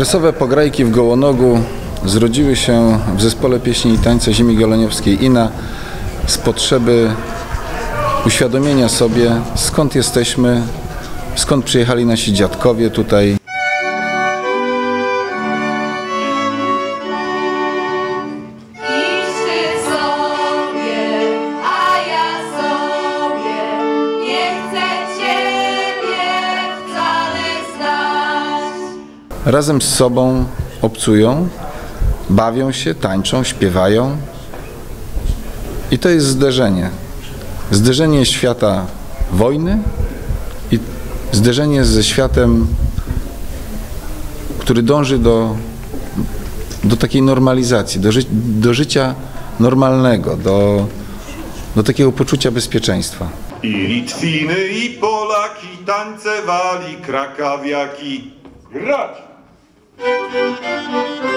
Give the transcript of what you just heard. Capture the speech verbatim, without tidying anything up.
Okresowe pograjki w Gołonogu zrodziły się w Zespole Pieśni i Tańca Ziemi Goleniowskiej Ina z potrzeby uświadomienia sobie, skąd jesteśmy, skąd przyjechali nasi dziadkowie tutaj. Razem z sobą obcują, bawią się, tańczą, śpiewają i to jest zderzenie. Zderzenie świata wojny i zderzenie ze światem, który dąży do, do takiej normalizacji, do, ży do życia normalnego, do, do takiego poczucia bezpieczeństwa. I Litwiny, i Polaki tańcewali, krakowiaki grać!